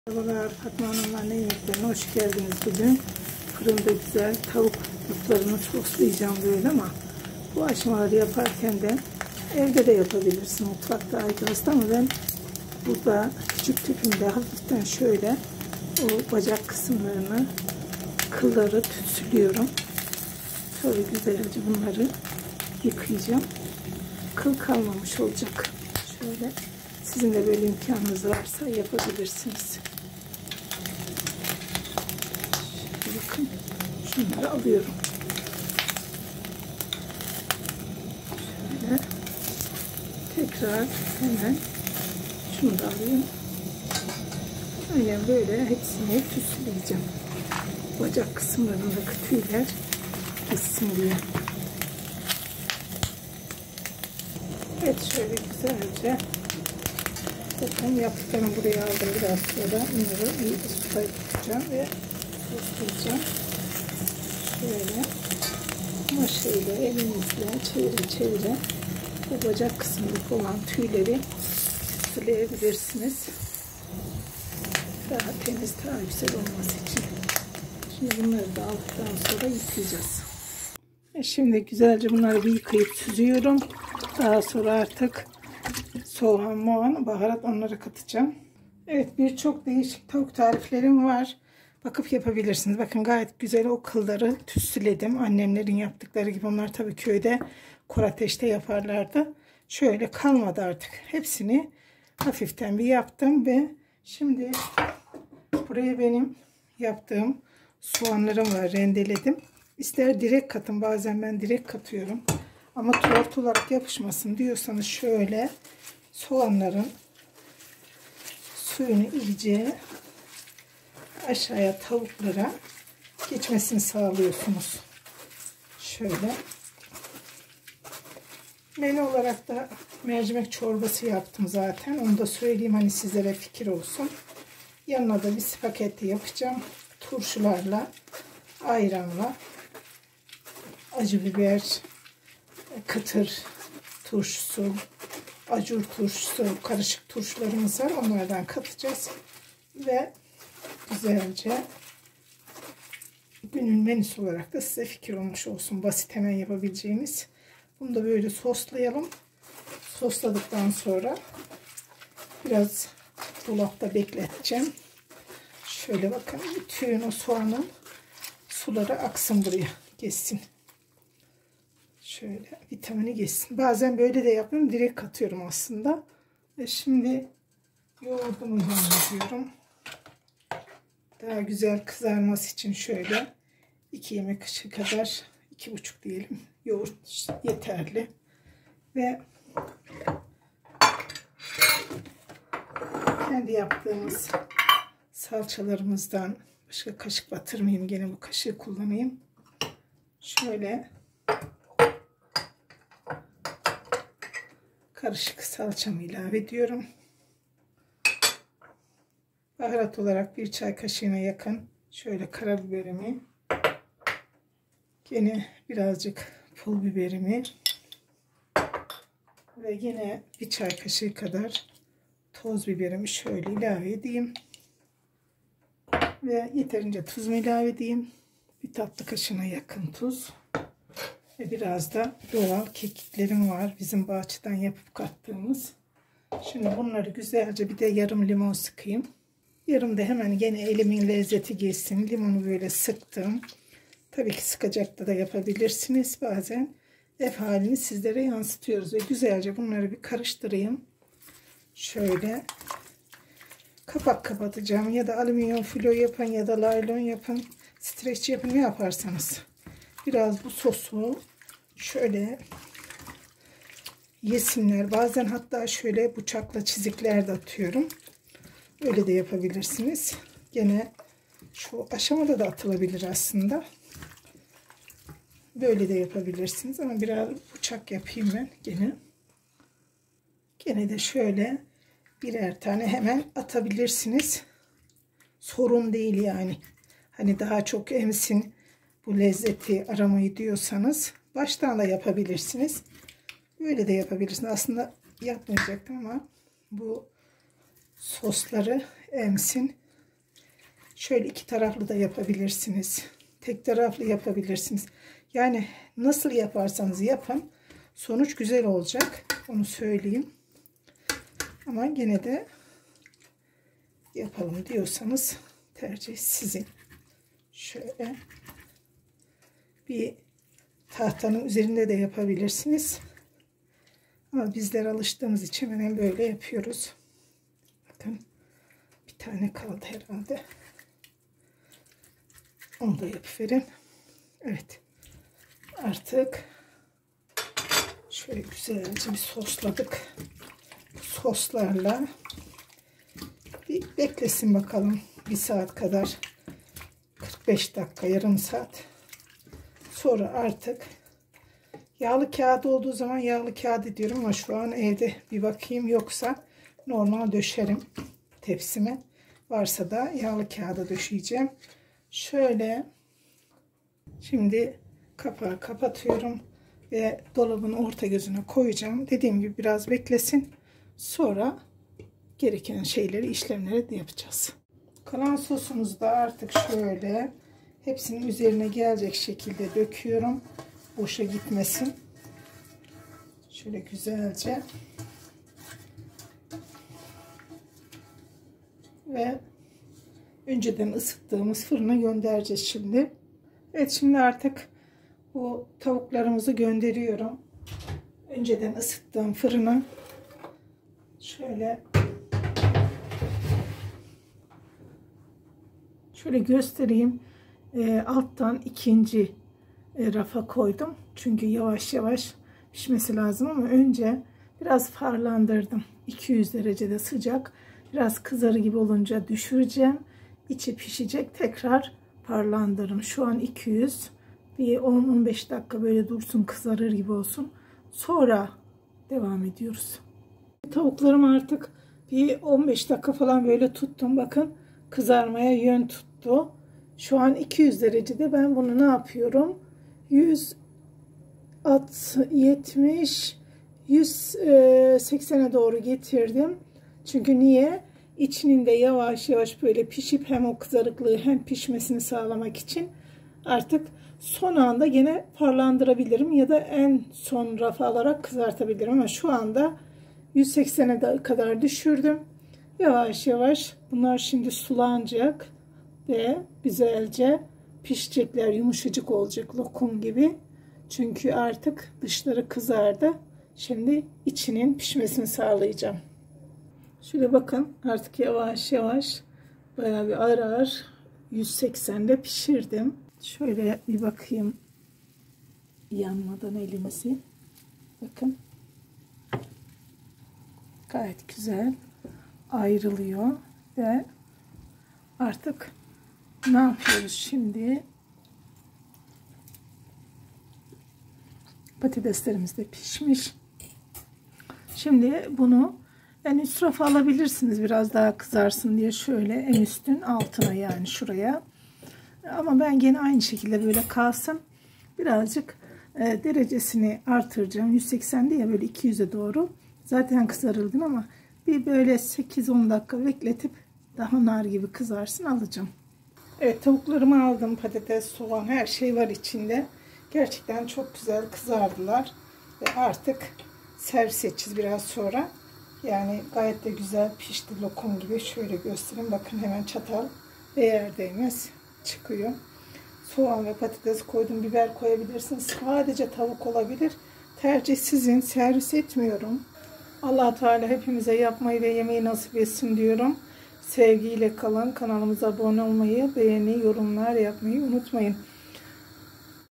Merhabalar, Fatma Hanım'la ne yemeklerine hoş geldiniz. Bugün fırında güzel tavuk butlarını soslayacağım böyle ama bu aşamaları yaparken de evde de yapabilirsin, mutfakta arkadaşlar, ama ben burada küçük tüpümde hafiften şöyle o bacak kısımlarını, kılları tütsülüyorum. Sonra güzelce bunları yıkayacağım. Kıl kalmamış olacak. Şöyle, sizin de böyle imkanınız varsa yapabilirsiniz. Bakın, şunları alıyorum. Şöyle tekrar hemen şunu da alayım. Aynen böyle hepsini tüsleyeceğim. Bacak kısımlarındaki tüyler gitsin diye. Evet, şöyle güzelce bakın yaptıklarımı buraya aldım. Biraz sonra bunları iyi tutacağım ve tostlayacağım. Şöyle maşayla elinizle çevire bu bacak kısmındaki olan tüyleri silebilirsiniz. Daha temiz, daha güzel olması için. Şimdi bunları da aldıktan sonra yıkayacağız. Şimdi güzelce bunları bir yıkayıp süzüyorum. Daha sonra artık soğan, baharat, onları katacağım. Evet, birçok değişik tavuk tariflerim var. Bakıp yapabilirsiniz. Bakın gayet güzel o kılları tütsüledim. Annemlerin yaptıkları gibi. Onlar tabii köyde kor ateşte yaparlardı. Şöyle kalmadı artık. Hepsini hafiften bir yaptım ve şimdi buraya benim yaptığım soğanlarım var. Rendeledim. İster direkt katın. Bazen ben direkt katıyorum. Ama tuhaf olarak yapışmasın diyorsanız şöyle soğanların suyunu iyice aşağıya tavuklara geçmesini sağlıyorsunuz. Şöyle. Menü olarak da mercimek çorbası yaptım zaten. Onu da söyleyeyim, hani sizlere fikir olsun. Yanına da bir spagetti yapacağım. Turşularla, ayranla, acı biber, kıtır turşusu, acur turşusu, karışık turşularımız var. Onlardan katacağız. Ve güzelce günün menüsü olarak da size fikir olmuş olsun. Basit, hemen yapabileceğiniz. Bunu da böyle soslayalım. Sosladıktan sonra biraz dolapta bekleteceğim. Şöyle bakın, bütün o soğanın suları aksın buraya, geçsin. Şöyle vitamini geçsin. Bazen böyle de yapıyorum. Direkt katıyorum aslında. Ve şimdi yoğurdumu ilave. Daha güzel kızarması için şöyle 2 yemek kaşığı kadar, 2,5 diyelim, yoğurt yeterli. Ve kendi yaptığımız salçalarımızdan, başka kaşık batırmayayım, gene bu kaşığı kullanayım. Şöyle karışık salçamı ilave ediyorum. Baharat olarak 1 çay kaşığına yakın şöyle karabiberimi, yine birazcık pul biberimi ve yine 1 çay kaşığı kadar toz biberimi şöyle ilave edeyim. Ve yeterince tuzumu ilave edeyim. 1 tatlı kaşığına yakın tuz. Ve biraz da doğal kekiklerim var. Bizim bahçeden yapıp kattığımız. Şimdi bunları güzelce, bir de yarım limon sıkayım. Yarım da hemen gene elimin lezzeti geçsin. Limonu böyle sıktım. Tabii ki sıkacak da yapabilirsiniz. Bazen ev halini sizlere yansıtıyoruz. Ve güzelce bunları bir karıştırayım. Şöyle kapak kapatacağım. Ya da alüminyum folyo yapın ya da laylon yapın. Streç yapın, ne yaparsanız. Biraz bu sosu şöyle yesinler. Bazen hatta şöyle bıçakla çizikler de atıyorum. Öyle de yapabilirsiniz. Gene şu aşamada da atılabilir aslında. Böyle de yapabilirsiniz ama biraz bıçak yapayım ben gene. Gene de şöyle birer tane hemen atabilirsiniz. Sorun değil yani. Hani daha çok emsin, bu lezzeti aramayı diyorsanız baştan da yapabilirsiniz. Böyle de yapabilirsiniz. Aslında yapmayacaktım ama bu sosları emsin. Şöyle iki taraflı da yapabilirsiniz. Tek taraflı yapabilirsiniz. Yani nasıl yaparsanız yapın. Sonuç güzel olacak. Onu söyleyeyim. Ama gene de yapalım diyorsanız tercih sizin. Şöyle bir tahtanın üzerinde de yapabilirsiniz. Ama bizler alıştığımız için hemen böyle yapıyoruz. Bakın bir tane kaldı herhalde. Onu da yapıverin. Evet. Artık şöyle güzelce bir sosladık. Bu soslarla bir beklesin bakalım. Bir saat kadar. 45 dakika, yarım saat. Sonra artık yağlı kağıt olduğu zaman yağlı kağıt diyorum ama şu an evde bir bakayım, yoksa normal döşerim tepsime. Varsa da yağlı kağıda döşeyeceğim. Şöyle şimdi kapağı kapatıyorum ve dolabın orta gözüne koyacağım. Dediğim gibi biraz beklesin. Sonra gereken şeyleri, işlemleri de yapacağız. Kalan sosumuzu da artık şöyle hepsinin üzerine gelecek şekilde döküyorum. Boşa gitmesin. Şöyle güzelce. Ve önceden ısıttığımız fırına göndereceğiz şimdi. Evet, şimdi artık bu tavuklarımızı gönderiyorum. Önceden ısıttığım fırına. Şöyle göstereyim. Alttan ikinci rafa koydum. Çünkü yavaş yavaş pişmesi lazım ama önce biraz farlandırdım. 200 derecede sıcak. Biraz kızarı gibi olunca düşüreceğim. İçi pişecek. Tekrar parlandırırım. Şu an 200. Bir 10-15 dakika böyle dursun, kızarır gibi olsun. Sonra devam ediyoruz. Tavuklarım artık bir 15 dakika falan böyle tuttum. Bakın kızarmaya yön tuttu. Şu an 200 derecede. Ben bunu ne yapıyorum? 170 180'e doğru getirdim. Çünkü niye? İçinin de yavaş yavaş böyle pişip hem o kızarıklığı hem pişmesini sağlamak için artık son anda gene parlandırabilirim ya da en son rafa alarak kızartabilirim ama şu anda 180'e kadar düşürdüm. Yavaş yavaş bunlar şimdi sulanacak ve güzelce pişecekler, yumuşacık olacak lokum gibi. Çünkü artık dışları kızardı. Şimdi içinin pişmesini sağlayacağım. Şöyle bakın, artık yavaş yavaş bayağı bir ağır ağır 180'de pişirdim. Şöyle bir bakayım yanmadan elimizi. Bakın gayet güzel ayrılıyor ve artık ne yapıyoruz şimdi? Patateslerimiz de pişmiş. Şimdi bunu en üst rafa alabilirsiniz, biraz daha kızarsın diye, şöyle en üstün altına, yani şuraya. Ama ben gene aynı şekilde böyle kalsın. Birazcık derecesini artıracağım. 180 diye böyle 200'e doğru. Zaten kızarıldım ama bir böyle 8-10 dakika bekletip daha nar gibi kızarsın, alacağım. Evet, tavuklarımı aldım. Patates, soğan, her şey var içinde. Gerçekten çok güzel kızardılar. Ve artık servis edeceğiz biraz sonra. Yani gayet de güzel pişti, lokum gibi. Şöyle göstereyim. Bakın hemen çatal değer değmez çıkıyor. Soğan ve patates koydum. Biber koyabilirsiniz. Sadece tavuk olabilir. Tercih sizin. Servis etmiyorum. Allah Teala hepimize yapmayı ve yemeği nasip etsin diyorum. Sevgiyle kalın. Kanalımıza abone olmayı, beğeni, yorumlar yapmayı unutmayın.